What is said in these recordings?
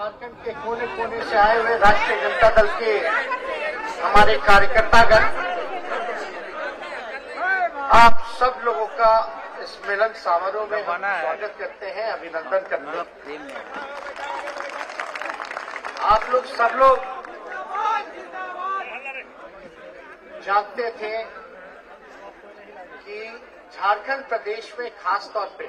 झारखंड के कोने कोने से आए हुए राष्ट्रीय जनता दल के हमारे कार्यकर्तागण, आप सब लोगों का इस मिलन समारोह में हम स्वागत करते हैं, अभिनंदन करते हैं। आप लोग सब लोग जानते थे कि झारखंड प्रदेश में खास तौर पे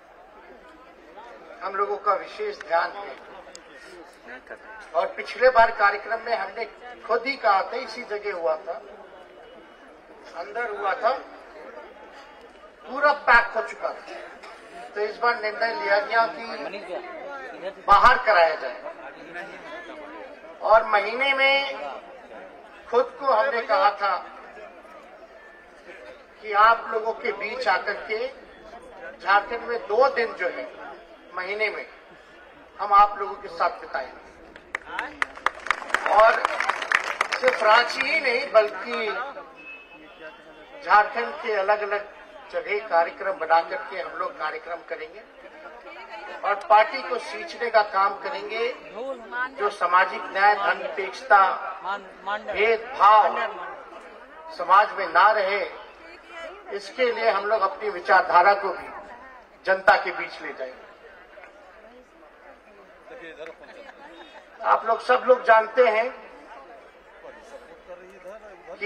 हम लोगों का विशेष ध्यान है और पिछले बार कार्यक्रम में हमने खुद ही कहा था, इसी जगह हुआ था, अंदर हुआ था, पूरा पैक हो चुका था। तो इस बार निर्णय लिया गया कि बाहर कराया जाए और महीने में खुद को हमने कहा था कि आप लोगों के बीच आकर के झारखंड में 2 दिन जो है महीने में हम आप लोगों के साथ बिताएंगे और सिर्फ रांची ही नहीं बल्कि झारखंड के अलग अलग जगह कार्यक्रम बना करके हम लोग कार्यक्रम करेंगे और पार्टी को सींचने का काम करेंगे। जो सामाजिक न्याय, धर्मनिरपेक्षता, भेदभाव समाज में ना रहे, इसके लिए हम लोग अपनी विचारधारा को भी जनता के बीच ले जाएंगे। आप लोग सब लोग जानते हैं कि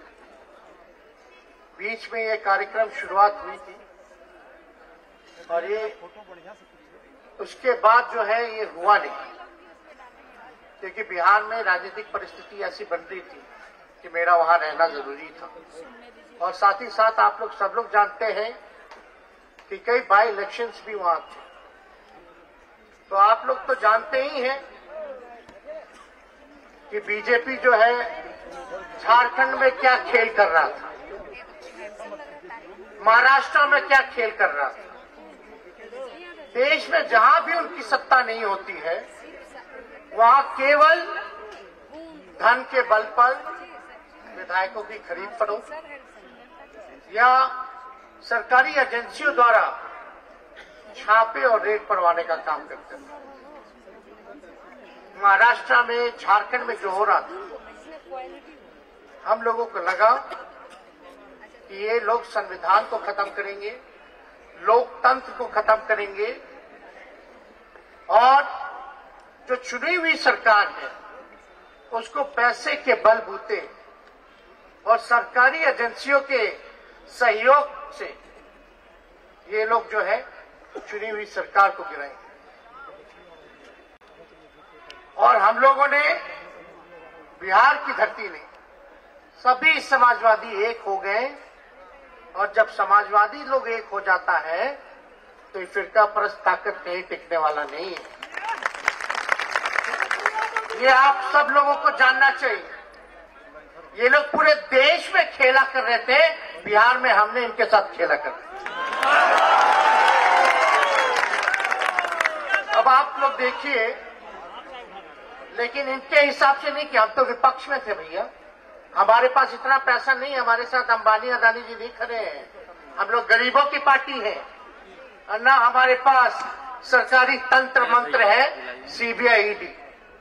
बीच में ये कार्यक्रम शुरुआत हुई थी और ये उसके बाद जो है ये हुआ नहीं, क्योंकि बिहार में राजनीतिक परिस्थिति ऐसी बन रही थी कि मेरा वहां रहना जरूरी था। और साथ ही साथ आप लोग सब लोग जानते हैं कि कई बाई इलेक्शंस भी वहां थे। तो आप लोग तो जानते ही हैं कि बीजेपी जो है झारखंड में क्या खेल कर रहा था, महाराष्ट्र में क्या खेल कर रहा था। देश में जहां भी उनकी सत्ता नहीं होती है, वहां केवल धन के बल पर विधायकों की खरीद फरोख्त या सरकारी एजेंसियों द्वारा छापे और रेड पड़वाने का काम करते हैं। महाराष्ट्र में, झारखंड में जो हो रहा था, हम लोगों को लगा कि ये लोग संविधान को खत्म करेंगे, लोकतंत्र को खत्म करेंगे और जो चुनी हुई सरकार है उसको पैसे के बलबूते और सरकारी एजेंसियों के सहयोग से ये लोग जो है चुनी हुई सरकार को गिराएंगे। और हम लोगों ने बिहार की धरती में सभी समाजवादी एक हो गए और जब समाजवादी लोग एक हो जाता है तो ये फिरका परस्त ताकत कहीं टिकने वाला नहीं है। ये आप सब लोगों को जानना चाहिए। ये लोग पूरे देश में खेला कर रहे थे, बिहार में हमने इनके साथ खेला कर रहे। अब आप लोग देखिए, लेकिन इनके हिसाब से नहीं कि हम तो विपक्ष में थे भैया, हमारे पास इतना पैसा नहीं, हमारे साथ अंबानी अदानी जी नहीं खड़े हैं, हम लोग गरीबों की पार्टी है और ना हमारे पास सरकारी तंत्र मंत्र है, सीबीआई, ईडी।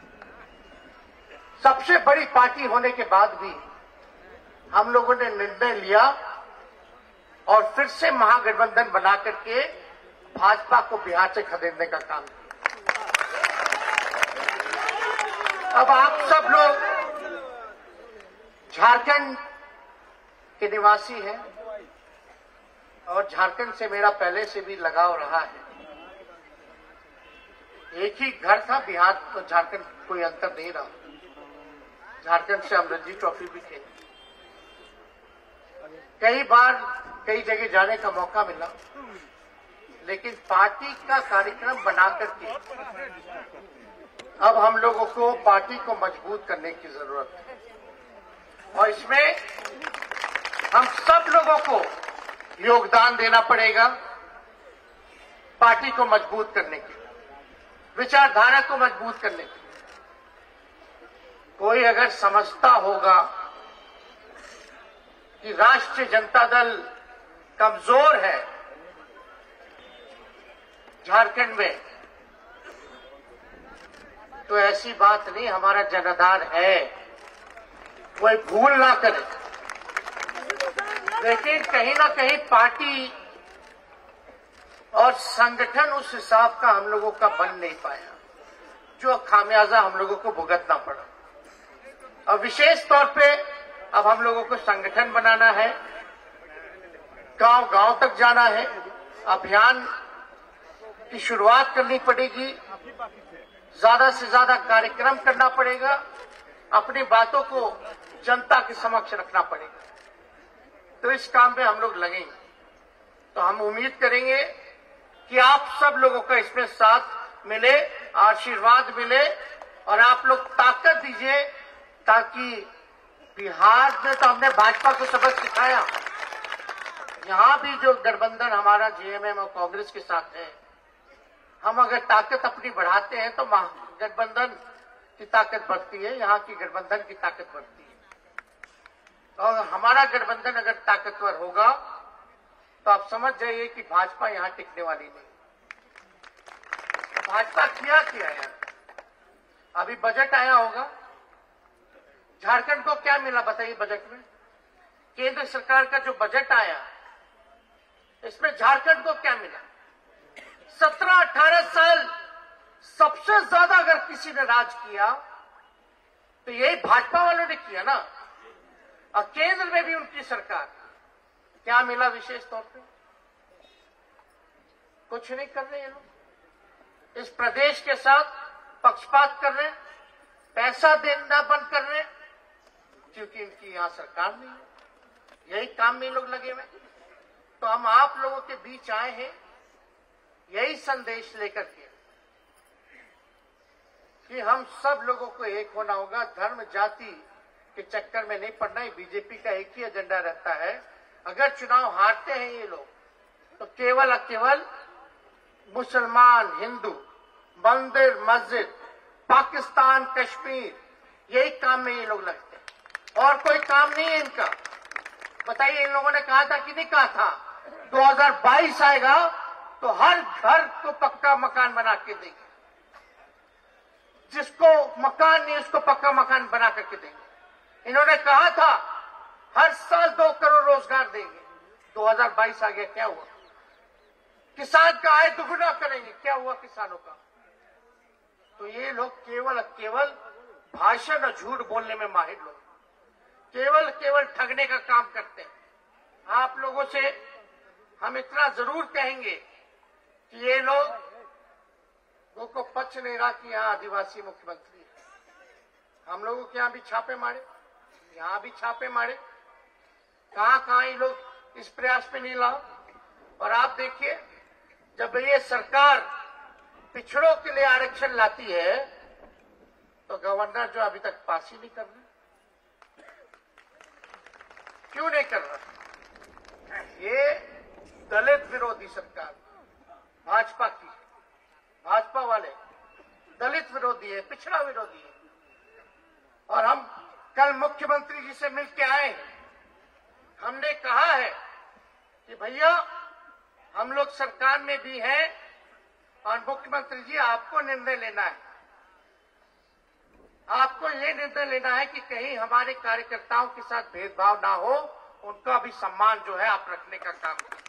सबसे बड़ी पार्टी होने के बाद भी हम लोगों ने निर्णय लिया और फिर से महागठबंधन बना करके भाजपा को बिहार से खदेड़ने का काम किया। अब आप सब लोग झारखंड के निवासी हैं और झारखंड से मेरा पहले से भी लगाव रहा है। एक ही घर था, बिहार तो झारखंड कोई अंतर नहीं रहा। झारखंड से हम रणजी ट्रॉफी भी खेले, कई बार कई जगह जाने का मौका मिला, लेकिन पार्टी का कार्यक्रम बना करके अब हम लोगों को पार्टी को मजबूत करने की जरूरत है और इसमें हम सब लोगों को योगदान देना पड़ेगा। पार्टी को मजबूत करने के, विचारधारा को मजबूत करने के। कोई अगर समझता होगा कि राष्ट्रीय जनता दल कमजोर है झारखंड में, तो ऐसी बात नहीं, हमारा जनाधार है, कोई भूल ना करे। लेकिन कहीं ना कहीं पार्टी और संगठन उस हिसाब का हम लोगों का बन नहीं पाया, जो खामियाजा हम लोगों को भुगतना पड़ा। और विशेष तौर पे अब हम लोगों को संगठन बनाना है, गांव गांव तक जाना है, अभियान की शुरुआत करनी पड़ेगी, ज्यादा से ज्यादा कार्यक्रम करना पड़ेगा, अपनी बातों को जनता के समक्ष रखना पड़ेगा। तो इस काम में हम लोग लगेंगे। तो हम उम्मीद करेंगे कि आप सब लोगों का इसमें साथ मिले, आशीर्वाद मिले और आप लोग ताकत दीजिए, ताकि बिहार में तो हमने भाजपा को सबक सिखाया, यहां भी जो गठबंधन हमारा जेएमएम और कांग्रेस के साथ है, हम अगर ताकत अपनी बढ़ाते हैं तो गठबंधन की ताकत बढ़ती है, यहाँ की गठबंधन की ताकत बढ़ती है। और हमारा गठबंधन अगर ताकतवर होगा तो आप समझ जाइए कि भाजपा यहाँ टिकने वाली नहीं। भाजपा किया यार, अभी बजट आया होगा, झारखंड को क्या मिला बताइए बजट में? केंद्र सरकार का जो बजट आया, इसमें झारखंड को क्या मिला? 17-18 साल सबसे ज्यादा अगर किसी ने राज किया तो यही भाजपा वालों ने किया ना। और केंद्र में भी उनकी सरकार, क्या मिला विशेष तौर पे? कुछ नहीं कर रहे ये लोग। इस प्रदेश के साथ पक्षपात कर रहे हैं, पैसा देना बंद कर रहे हैं, क्योंकि इनकी यहां सरकार नहीं है। यही काम में लोग लगे हुए। तो हम आप लोगों के बीच आए हैं यही संदेश लेकर के कि हम सब लोगों को एक होना होगा, धर्म जाति के चक्कर में नहीं पड़ना है। बीजेपी का एक ही एजेंडा रहता है, अगर चुनाव हारते हैं ये लोग तो केवल और केवल मुसलमान, हिंदू, मंदिर, मस्जिद, पाकिस्तान, कश्मीर, यही काम में ये लोग लगते हैं और कोई काम नहीं है इनका। बताइए, इन लोगों ने कहा था कि नहीं कहा था 2022 आएगा तो हर घर को पक्का मकान बना के देंगे, जिसको मकान नहीं उसको पक्का मकान बना करके देंगे। इन्होंने कहा था हर साल 2 करोड़ रोजगार देंगे। 2022 आ गया, क्या हुआ? किसान का आय दुगुना करेंगे, क्या हुआ किसानों का? तो ये लोग केवल भाषण और झूठ बोलने में माहिर लोग, केवल ठगने का काम करते हैं। आप लोगों से हम इतना जरूर कहेंगे कि ये लोगों को पच नहीं रहा कि यहाँ आदिवासी मुख्यमंत्री है। हम लोगों के यहाँ भी छापे मारे, यहाँ भी छापे मारे, कहां ये लोग इस प्रयास में नहीं लाओ। और आप देखिए, जब ये सरकार पिछड़ों के लिए आरक्षण लाती है तो गवर्नर जो अभी तक पास ही नहीं कर रहे, क्यों नहीं कर रहा? ये दलित विरोधी सरकार भाजपा की, भाजपा वाले दलित विरोधी है, पिछड़ा विरोधी है। और हम कल मुख्यमंत्री जी से मिलके आए, हमने कहा है कि भैया हम लोग सरकार में भी हैं और मुख्यमंत्री जी आपको निर्णय लेना है, आपको ये निर्णय लेना है कि कहीं हमारे कार्यकर्ताओं के साथ भेदभाव ना हो, उनका भी सम्मान जो है आप रखने का काम करें।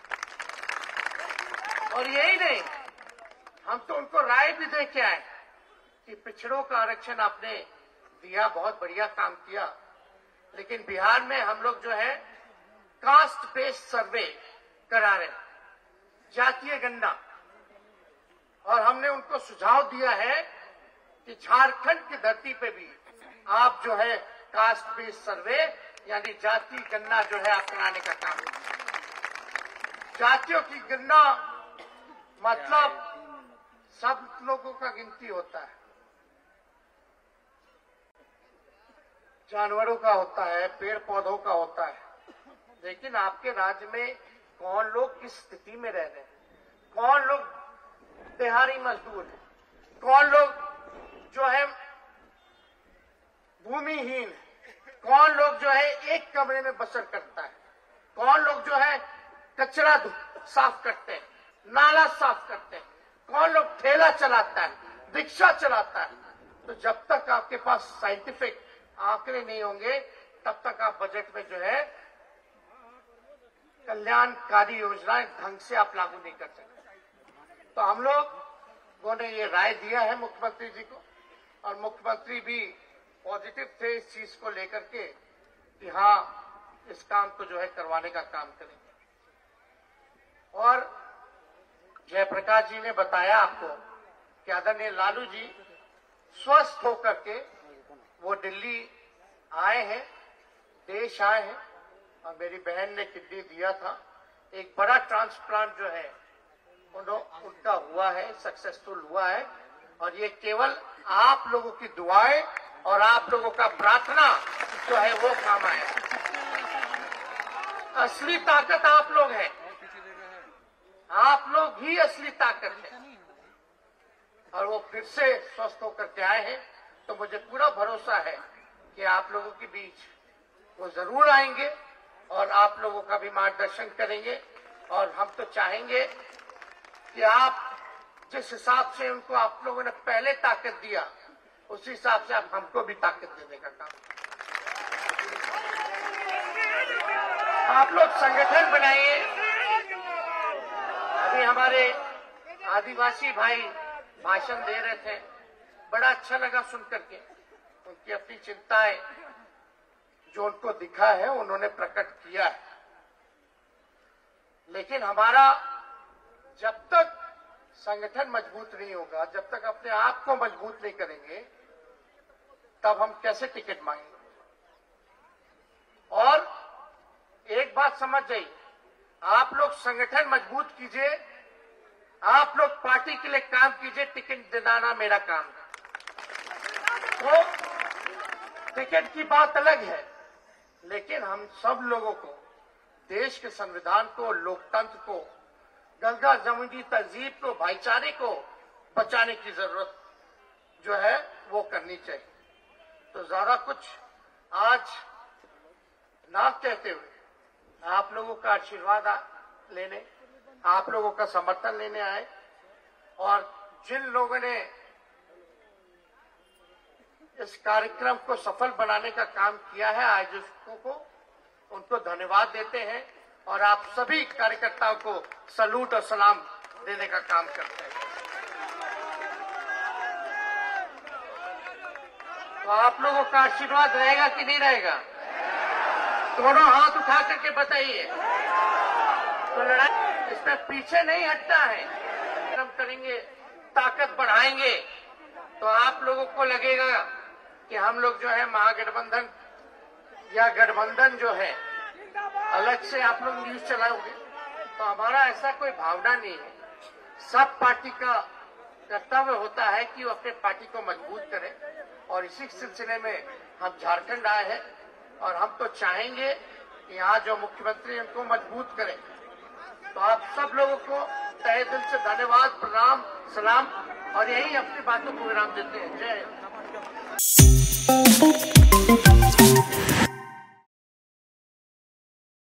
और यही नहीं, हम तो उनको राय भी दे के आए कि पिछड़ों का आरक्षण आपने दिया, बहुत बढ़िया काम किया, लेकिन बिहार में हम लोग जो है कास्ट बेस्ड सर्वे करा रहे हैं, जातीय गणना। और हमने उनको सुझाव दिया है कि झारखंड की धरती पे भी आप जो है कास्ट बेस्ड सर्वे यानी जाति गणना जो है आप कराने का काम करें। जातियों की गणना मतलब सब लोगों का गिनती होता है, जानवरों का होता है, पेड़ पौधों का होता है, लेकिन आपके राज्य में कौन लोग किस स्थिति में रह रहे हैं, कौन लोग दिहाड़ी मजदूर हैं, कौन लोग जो है भूमिहीन है, कौन लोग जो है एक कमरे में बसर करता है, कौन लोग जो है कचरा साफ करते हैं, नाला साफ करते हैं, कौन लोग ठेला चलाता है, रिक्शा चलाता है, तो जब तक आपके पास साइंटिफिक आंकड़े नहीं होंगे तब तक आप बजट में जो है कल्याणकारी योजनाएं ढंग से आप लागू नहीं कर सकते। तो हम लोगों ने ये राय दिया है मुख्यमंत्री जी को, और मुख्यमंत्री भी पॉजिटिव थे इस चीज को लेकर के कि हाँ इस काम को जो है करवाने का काम करेंगे। और जयप्रकाश जी ने बताया आपको कि आदरणीय लालू जी स्वस्थ होकर के वो दिल्ली आए हैं, देश आए हैं, और मेरी बहन ने किडनी दिया था। एक बड़ा ट्रांसप्लांट जो है उनका हुआ है, सक्सेसफुल हुआ है, और ये केवल आप लोगों की दुआएं और आप लोगों का प्रार्थना जो है वो काम आया। असली ताकत आप लोग हैं, आप लोग ही असली ताकत है, और वो फिर से स्वस्थ होकर के आए हैं। तो मुझे पूरा भरोसा है कि आप लोगों के बीच वो जरूर आएंगे और आप लोगों का भी मार्गदर्शन करेंगे। और हम तो चाहेंगे कि आप जिस हिसाब से उनको आप लोगों ने पहले ताकत दिया उसी हिसाब से आप हमको भी ताकत देने का काम। आप लोग संगठन बनाइए। अभी हमारे आदिवासी भाई भाषण दे रहे थे, बड़ा अच्छा लगा सुन करके। उनकी अपनी चिंताएं जो उनको दिखा है उन्होंने प्रकट किया है, लेकिन हमारा जब तक संगठन मजबूत नहीं होगा, जब तक अपने आप को मजबूत नहीं करेंगे, तब हम कैसे टिकट मांगेंगे। और एक बात समझ जाइए, आप लोग संगठन मजबूत कीजिए, आप लोग पार्टी के लिए काम कीजिए, टिकट दिलाना मेरा काम है। तो टिकट की बात अलग है, लेकिन हम सब लोगों को देश के संविधान को, लोकतंत्र को, गंगा जमुनी तहजीब को, भाईचारे को बचाने की जरूरत जो है वो करनी चाहिए। तो ज्यादा कुछ आज ना कहते हुए आप लोगों का आशीर्वाद लेने, आप लोगों का समर्थन लेने आए, और जिन लोगों ने इस कार्यक्रम को सफल बनाने का काम किया है, आयोजकों को उनको धन्यवाद देते हैं, और आप सभी कार्यकर्ताओं को सलूट और सलाम देने का काम करते हैं। तो आप लोगों का आशीर्वाद रहेगा कि नहीं रहेगा? दोनों हाथ उठा करके बताइए। तो लड़ाई इसमें पीछे नहीं हटना है, हम करेंगे, ताकत बढ़ाएंगे, तो आप लोगों को लगेगा कि हम लोग जो है महागठबंधन या गठबंधन जो है अलग से आप लोग न्यूज चलाओगे। तो हमारा ऐसा कोई भावना नहीं है। सब पार्टी का कर्तव्य होता है कि वो अपने पार्टी को मजबूत करे, और इसी सिलसिले में हम झारखंड आए हैं, और हम तो चाहेंगे कि यहाँ जो मुख्यमंत्री उनको मजबूत करें। तो आप सब लोगों को तहे दिल से धन्यवाद, प्रणाम, सलाम, और यही अपनी बातों को विराम देते हैं। जय हिंद।